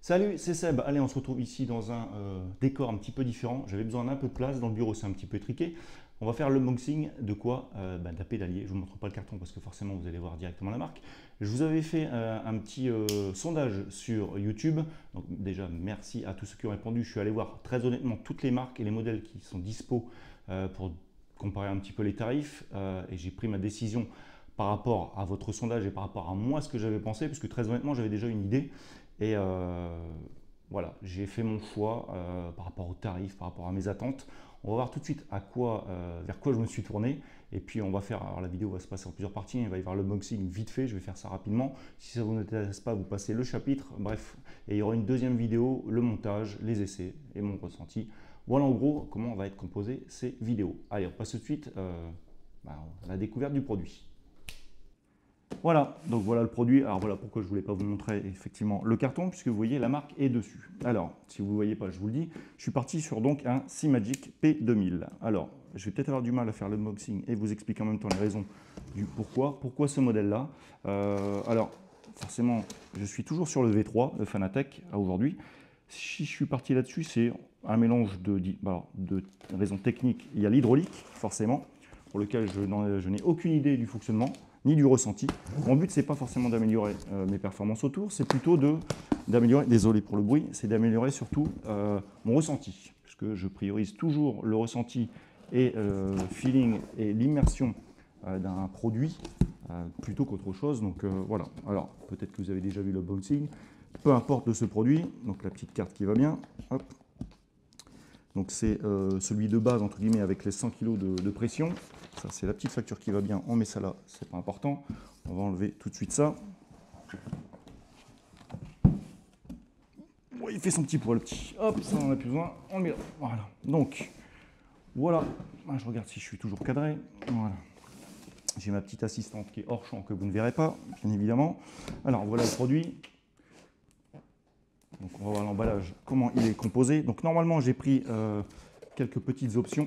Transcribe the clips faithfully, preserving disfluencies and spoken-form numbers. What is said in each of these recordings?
Salut, c'est Seb. Allez, on se retrouve ici dans un euh, décor un petit peu différent. J'avais besoin d'un peu de place. Dans le bureau, c'est un petit peu étriqué. On va faire l'unboxing de quoi euh, bah, d'un pédalier. Je ne vous montre pas le carton parce que forcément, vous allez voir directement la marque. Je vous avais fait euh, un petit euh, sondage sur YouTube. Donc déjà, merci à tous ceux qui ont répondu. Je suis allé voir très honnêtement toutes les marques et les modèles qui sont dispo euh, pour comparer un petit peu les tarifs. Euh, et j'ai pris ma décision par rapport à votre sondage et par rapport à moi ce que j'avais pensé, puisque très honnêtement, j'avais déjà une idée. Et euh, voilà, j'ai fait mon choix euh, par rapport aux tarifs, par rapport à mes attentes. On va voir tout de suite à quoi, euh, vers quoi je me suis tourné. Et puis on va faire, alors la vidéo va se passer en plusieurs parties. Il va y avoir l'unboxing vite fait, je vais faire ça rapidement. Si ça vous intéresse pas, vous passez le chapitre. Bref, et il y aura une deuxième vidéo, le montage, les essais et mon ressenti. Voilà en gros comment va être composée ces vidéos. Allez, on passe tout de suite euh, bah, à la découverte du produit. Voilà, donc voilà le produit. Alors voilà pourquoi je ne voulais pas vous montrer effectivement le carton, puisque vous voyez la marque est dessus. Alors, si vous ne voyez pas, je vous le dis, je suis parti sur donc un Simagic P deux mille. Alors, je vais peut-être avoir du mal à faire l'unboxing et vous expliquer en même temps les raisons du pourquoi. Pourquoi ce modèle-là euh, Alors, forcément, je suis toujours sur le V trois, le Fanatec, à aujourd'hui. Si je suis parti là-dessus, c'est un mélange de, alors, de raisons techniques. Il y a l'hydraulique, forcément, pour lequel je, je n'ai aucune idée du fonctionnement ni du ressenti. Mon but, c'est pas forcément d'améliorer euh, mes performances autour, c'est plutôt d'améliorer, désolé pour le bruit, c'est d'améliorer surtout euh, mon ressenti, puisque je priorise toujours le ressenti et euh, le feeling et l'immersion euh, d'un produit euh, plutôt qu'autre chose. Donc euh, voilà, alors peut-être que vous avez déjà vu le l'unboxing, peu importe de ce produit, donc la petite carte qui va bien, hop. Donc c'est euh, celui de base, entre guillemets, avec les cent kilos de, de pression. Ça, c'est la petite facture qui va bien. On met ça là, c'est pas important. On va enlever tout de suite ça. Ouais, il fait son petit poids, le petit. Hop, ça, on n'en a plus besoin. On le met là. Voilà. Donc, voilà. Ah, je regarde si je suis toujours cadré. Voilà. J'ai ma petite assistante qui est hors champ, que vous ne verrez pas, bien évidemment. Alors, voilà le produit. Donc, on va voir l'emballage, comment il est composé. Donc, normalement, j'ai pris euh, quelques petites options.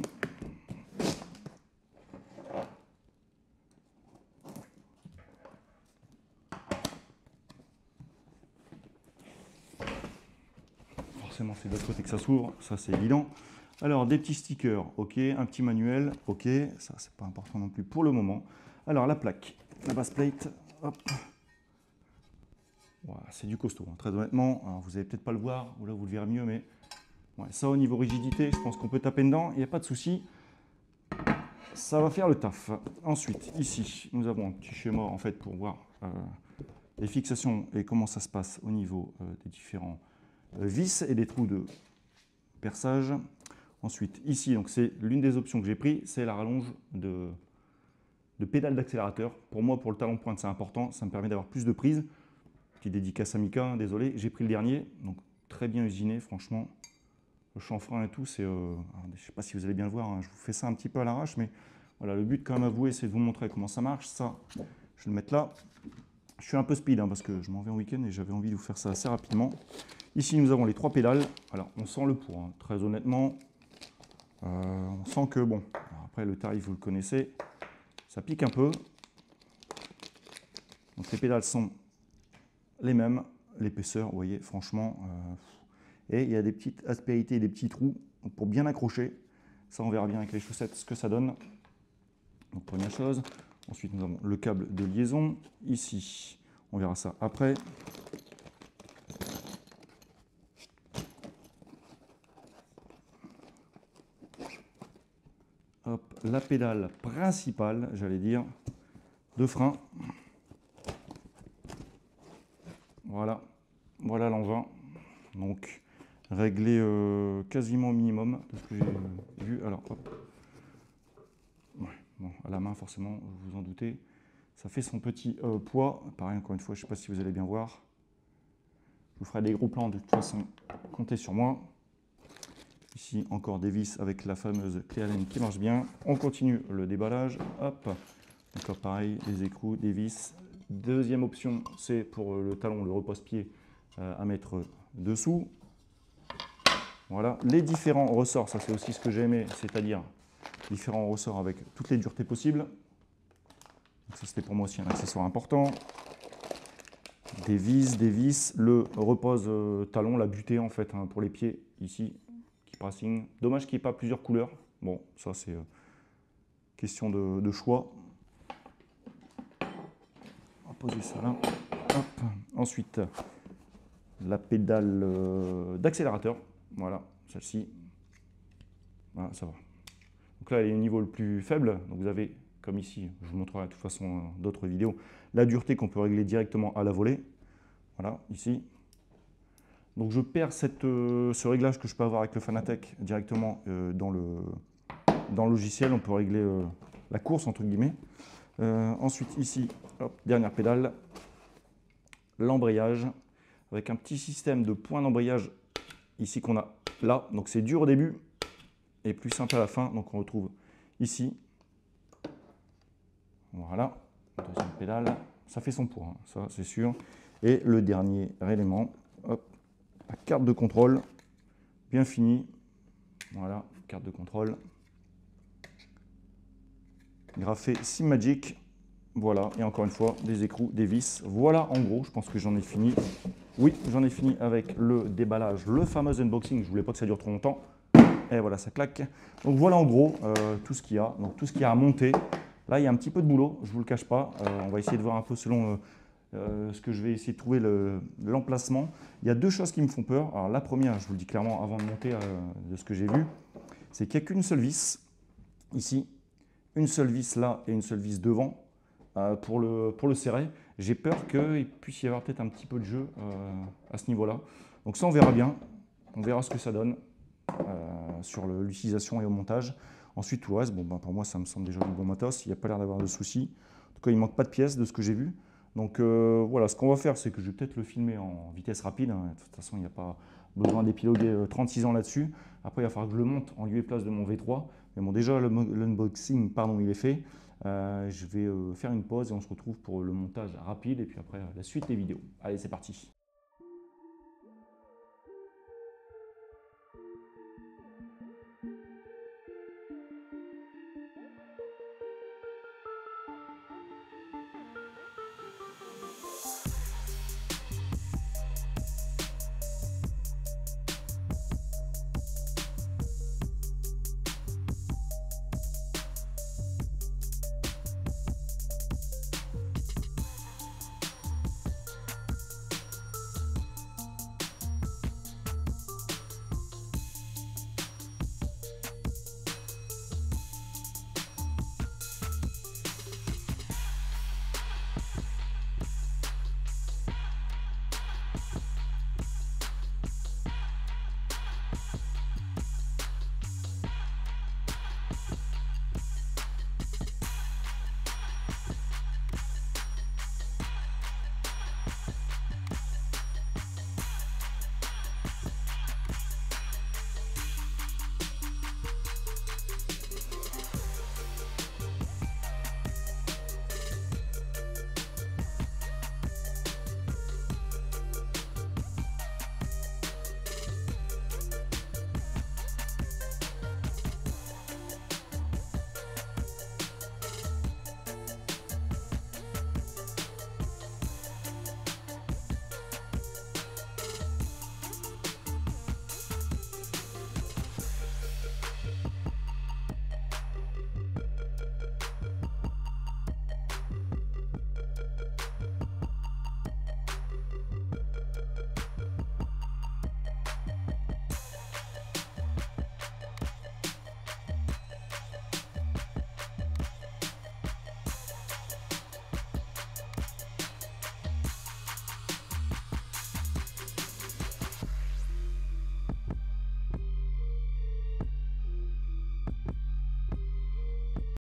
Forcément, c'est de l'autre côté que ça s'ouvre, ça c'est évident. Alors, des petits stickers, ok. Un petit manuel, ok. Ça, c'est pas important non plus pour le moment. Alors, la plaque, la base plate, hop. Voilà, c'est du costaud, hein, très honnêtement. Alors, vous n'allez peut-être pas le voir, ou là vous le verrez mieux, mais ouais, ça au niveau rigidité, je pense qu'on peut taper dedans, il n'y a pas de souci. Ça va faire le taf. Ensuite, ici, nous avons un petit schéma en fait pour voir euh, les fixations et comment ça se passe au niveau euh, des différents euh, vis et des trous de perçage. Ensuite, ici, donc c'est l'une des options que j'ai pris, c'est la rallonge de, de pédale d'accélérateur. Pour moi, pour le talon de pointe, c'est important, ça me permet d'avoir plus de prise. Petite dédicace à Mika, hein, désolé, j'ai pris le dernier, donc très bien usiné, franchement. Le chanfrein et tout, c'est, euh, je ne sais pas si vous allez bien le voir, hein, je vous fais ça un petit peu à l'arrache, mais voilà, le but quand même avoué, c'est de vous montrer comment ça marche. Ça, je vais le mettre là. Je suis un peu speed hein, parce que je m'en vais en week-end et j'avais envie de vous faire ça assez rapidement. Ici, nous avons les trois pédales. Alors, on sent le poids, hein, très honnêtement. Euh, on sent que, bon, après le tarif, vous le connaissez, ça pique un peu. Donc, les pédales sont les mêmes. L'épaisseur, vous voyez, franchement... Euh, et il y a des petites aspérités, des petits trous pour bien accrocher. Ça, on verra bien avec les chaussettes ce que ça donne. Donc, première chose. Ensuite, nous avons le câble de liaison. Ici, on verra ça après. Hop, la pédale principale, j'allais dire, de frein. Voilà, voilà l'engin. Donc, réglé euh, quasiment au minimum de ce que j'ai vu. Alors, hop. Ouais, bon, à la main, forcément, vous vous en doutez. Ça fait son petit euh, poids. Pareil, encore une fois, je ne sais pas si vous allez bien voir. Je vous ferai des gros plans de toute façon. Comptez sur moi. Ici, encore des vis avec la fameuse clé Allen qui marche bien. On continue le déballage. Hop. Encore pareil, des écrous, des vis. Deuxième option, c'est pour le talon, le repose-pied euh, à mettre dessous. Voilà, les différents ressorts, ça c'est aussi ce que j'ai aimé, c'est-à-dire différents ressorts avec toutes les duretés possibles. Donc ça c'était pour moi aussi un accessoire important. des vis, des vis, le repose euh, talon, la butée en fait hein, pour les pieds ici, qui pressing. Dommage qu'il n'y ait pas plusieurs couleurs. Bon, ça c'est euh, question de, de choix. On va poser ça là. Hop. Ensuite, la pédale euh, d'accélérateur. Voilà, celle-ci. Voilà, ça va. Donc là, elle est au niveau le plus faible. Donc vous avez, comme ici, je vous montrerai de toute façon euh, d'autres vidéos, la dureté qu'on peut régler directement à la volée. Voilà, ici. Donc je perds cette, euh, ce réglage que je peux avoir avec le Fanatec directement euh, dans, le, dans le logiciel. On peut régler euh, la course, entre guillemets. Euh, ensuite, ici, hop, dernière pédale, l'embrayage, avec un petit système de points d'embrayage ici qu'on a là. Donc c'est dur au début et plus simple à la fin. Donc on retrouve ici. Voilà, deuxième pédale. Ça fait son poids, hein, ça c'est sûr. Et le dernier élément, hop, la carte de contrôle, bien finie. Voilà, carte de contrôle. Graphée Simagic. Voilà, et encore une fois, des écrous, des vis. Voilà en gros, je pense que j'en ai fini. Oui, j'en ai fini avec le déballage, le fameux unboxing. Je ne voulais pas que ça dure trop longtemps. Et voilà, ça claque. Donc voilà en gros euh, tout ce qu'il y a. Donc tout ce qu'il y a à monter. Là, il y a un petit peu de boulot, je ne vous le cache pas. Euh, on va essayer de voir un peu selon euh, euh, ce que je vais essayer de trouver l'emplacement. Le, il y a deux choses qui me font peur. Alors la première, je vous le dis clairement avant de monter euh, de ce que j'ai vu, c'est qu'il n'y a qu'une seule vis ici, une seule vis là et une seule vis devant. Euh, pour, le, pour le serrer, j'ai peur qu'il puisse y avoir peut-être un petit peu de jeu euh, à ce niveau-là. Donc ça, on verra bien. On verra ce que ça donne euh, sur l'utilisation et au montage. Ensuite, tout le reste, bon, ben, pour moi, ça me semble déjà du bon matos. Il n'y a pas l'air d'avoir de soucis. En tout cas, il ne manque pas de pièces de ce que j'ai vu. Donc euh, voilà, ce qu'on va faire, c'est que je vais peut-être le filmer en vitesse rapide. De toute façon, il n'y a pas besoin d'épiloguer trente-six ans là-dessus. Après, il va falloir que je le monte en lieu et place de mon V trois. Mais bon, déjà, l'unboxing, pardon, il est fait. Euh, je vais euh, faire une pause et on se retrouve pour le montage rapide et puis après la suite des vidéos. Allez, c'est parti.